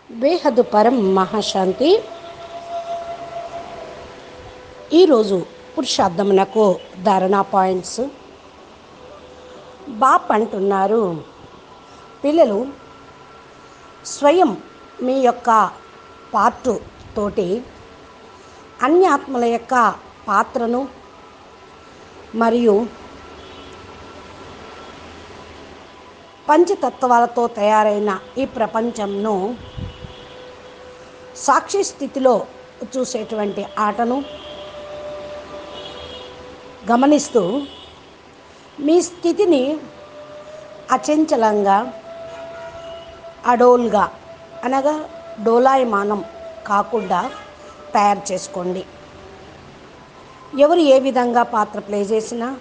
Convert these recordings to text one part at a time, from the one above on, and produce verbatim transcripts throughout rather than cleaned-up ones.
బేహద్దు పరం మహాశాంతి. ఈరోజు పురుషార్థమునకు ధారణా పాయింట్స్. బాప్ అంటున్నారు, పిల్లలు స్వయం మీ యొక్క పార్టు తోటి అన్యాత్మల యొక్క పాత్రను మరియు పంచతత్వాలతో తయారైన ఈ ప్రపంచంను సాక్షి స్థితిలో చూసేటువంటి ఆటను గమనిస్తూ మీ స్థితిని అచంచలంగా, అడోల్గా అనగా డోలాయమానం కాకుండా తయారు చేసుకోండి. ఎవరు ఏ విధంగా పాత్ర ప్లే చేసినా,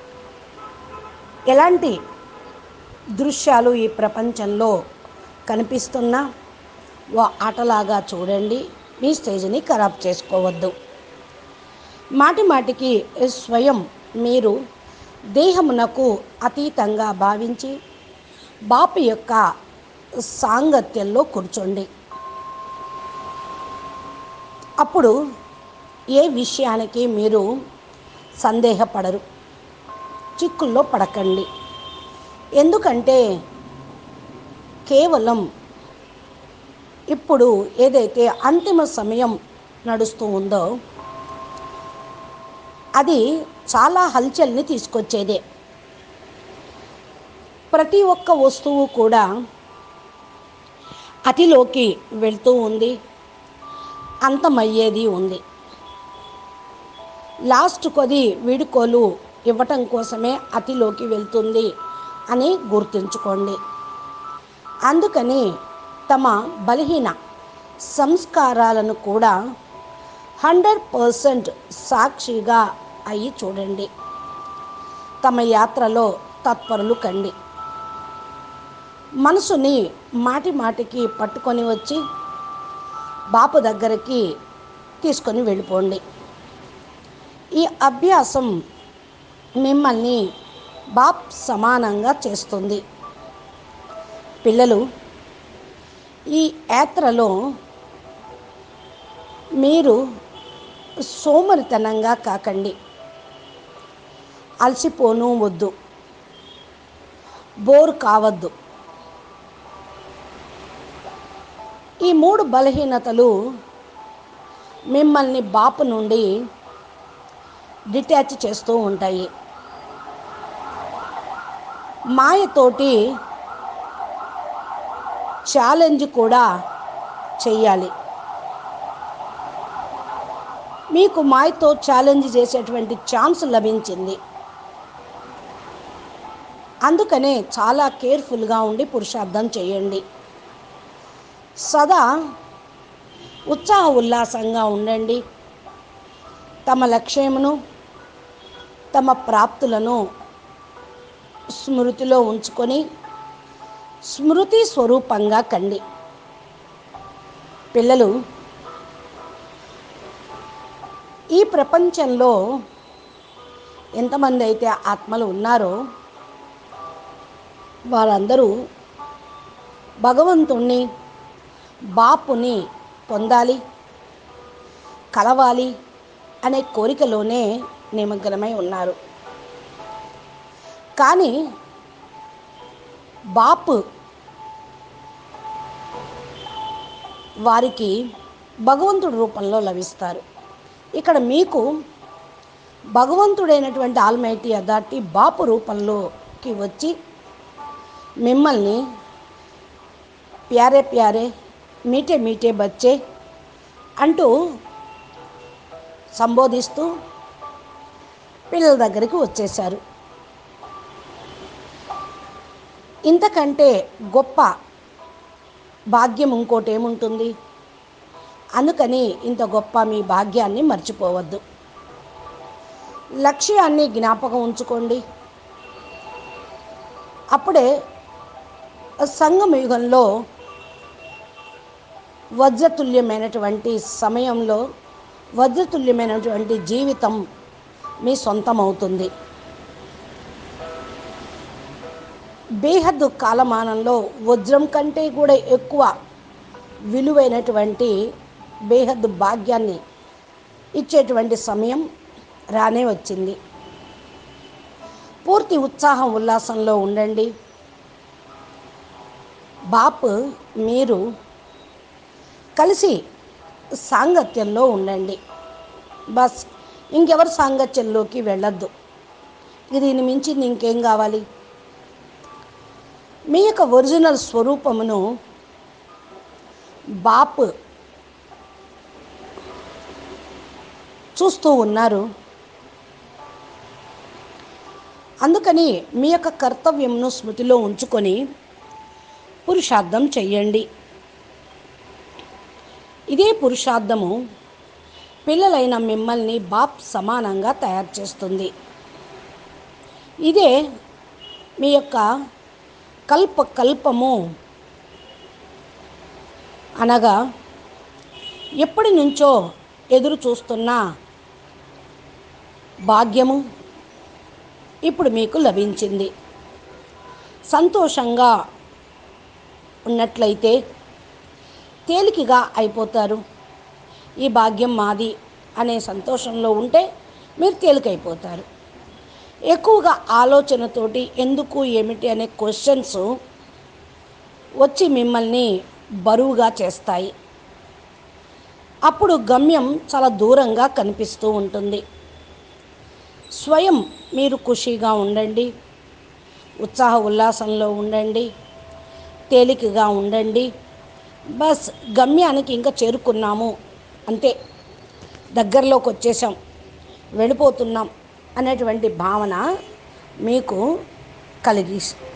ఎలాంటి దృశ్యాలు ఈ ప్రపంచంలో కనిపిస్తున్నా ఓ ఆటలాగా చూడండి. మీ స్టేజ్ని ఖరాబ్ చేసుకోవద్దు. మాటి మాటికి స్వయం మీరు దేహమునకు అతీతంగా భావించి బాపు యొక్క సాంగత్యంలో కూర్చోండి. అప్పుడు ఏ విషయానికి మీరు సందేహపడరు, చిక్కుల్లో పడకండి. ఎందుకంటే కేవలం ఇప్పుడు ఏదైతే అంతిమ సమయం నడుస్తూ ఉందో అది చాలా హల్చల్ని తీసుకొచ్చేదే. ప్రతి ఒక్క వస్తువు కూడా అతిలోకి వెళ్తూ ఉంది, అంతమయ్యేది ఉంది. లాస్ట్ కొది వీడుకోలు ఇవ్వటం కోసమే అతిలోకి వెళ్తుంది అని గుర్తుంచుకోండి. అందుకని తమ బలహీన సంస్కారాలను కూడా హండ్రెడ్ పర్సెంట్ సాక్షిగా అయి చూడండి. తమ యాత్రలో తత్పరులు కండి. మనసుని మాటి మాటికి పట్టుకొని వచ్చి బాపు దగ్గరికి తీసుకొని వెళ్ళిపోండి. ఈ అభ్యాసం మిమ్మల్ని బాప్ సమానంగా చేస్తుంది. పిల్లలు, ఈ యాత్రలో మీరు సోమరితనంగా కాకండి. అలసిపోను వద్దు, బోర్ కావద్దు. ఈ మూడు బలహీనతలు మిమ్మల్ని బాపు నుండి డిటాచ్ చేస్తూ ఉంటాయి. మాయతోటి ఛాలెంజ్ కూడా చెయ్యాలి. మీకు మాయతో ఛాలెంజ్ చేసేటువంటి ఛాన్స్ లభించింది. అందుకనే చాలా కేర్ఫుల్గా ఉండి పురుషార్థం చేయండి. సదా ఉత్సాహ ఉల్లాసంగా ఉండండి. తమ లక్ష్యమును, తమ ప్రాప్తులను స్మృతిలో ఉంచుకొని స్మృతి స్వరూపంగా కండి. పిల్లలు, ఈ ప్రపంచంలో ఎంతమంది అయితే ఆత్మలు ఉన్నారో వారందరూ భగవంతుణ్ణి, బాపుని పొందాలి, కలవాలి అనే కోరికలోనే నిమగ్నమై ఉన్నారు. కానీ బాపు వారికి భగవంతుడి రూపంలో లభిస్తారు. ఇక్కడ మీకు భగవంతుడైనటువంటి ఆల్మైటీ అథారిటీ బాపు రూపంలోకి వచ్చి మిమ్మల్ని ప్యారే ప్యారే, మీటే మీటే బచ్చే అంటూ సంబోధిస్తూ పిల్లల దగ్గరికి వచ్చేశారు. ఇంతకంటే గొప్ప భాగ్యం ఇంకోటి ఏముంటుంది? అందుకని ఇంత గొప్ప మీ భాగ్యాన్ని మర్చిపోవద్దు. లక్ష్యాన్ని జ్ఞాపకం ఉంచుకోండి. అప్పుడే సంగమయుగంలో వజ్రతుల్యమైనటువంటి సమయంలో వజ్రతుల్యమైనటువంటి జీవితం మీ సొంతం అవుతుంది. బేహద్దు కాలమానంలో వజ్రం కంటే కూడా ఎక్కువ విలువైనటువంటి బేహద్దు భాగ్యాన్ని ఇచ్చేటువంటి సమయం రానే వచ్చింది. పూర్తి ఉత్సాహం ఉల్లాసంలో ఉండండి. బాప్ మీరు కలిసి సాంగత్యంలో ఉండండి. బస్ ఇంకెవరి సాంగత్యంలోకి వెళ్ళొద్దు. దీని మించింది ఇంకేం కావాలి? మీ యొక్క ఒరిజినల్ స్వరూపమును బాప్ చూస్తూ ఉన్నారు. అందుకని మీ యొక్క కర్తవ్యంను స్మృతిలో ఉంచుకొని పురుషార్థం చెయ్యండి. ఇదే పురుషార్థము పిల్లలైన మిమ్మల్ని బాప్ సమానంగా తయారు చేస్తుంది. ఇదే మీ యొక్క కల్ప కల్పము అనగా ఎప్పటి నుంచో ఎదురు చూస్తున్న భాగ్యము ఇప్పుడు మీకు లభించింది. సంతోషంగా ఉన్నట్లయితే తేలికగా అయిపోతారు. ఈ భాగ్యం మాది అనే సంతోషంలో ఉంటే మీరు తేలికైపోతారు. ఎక్కువగా ఆలోచనతోటి ఎందుకు ఏమిటి అనే క్వశ్చన్స్ వచ్చి మిమ్మల్ని బరువుగా చేస్తాయి. అప్పుడు గమ్యం చాలా దూరంగా కనిపిస్తూ ఉంటుంది. స్వయం మీరు ఖుషీగా ఉండండి, ఉత్సాహ ఉల్లాసంలో ఉండండి, తేలికగా ఉండండి. బస్ గమ్యానికి ఇంకా చేరుకున్నాము అంతే, దగ్గరలోకి వచ్చేసాం, వెళ్ళిపోతున్నాం అనేటువంటి భావన మీకు కలిగి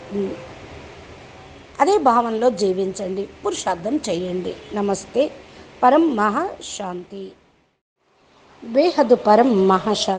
అదే భావనలో జీవించండి, పురుషార్థం చేయండి. నమస్తే. పరం మహాశాంతి. బేహద్దు పరం మహాశాంతి.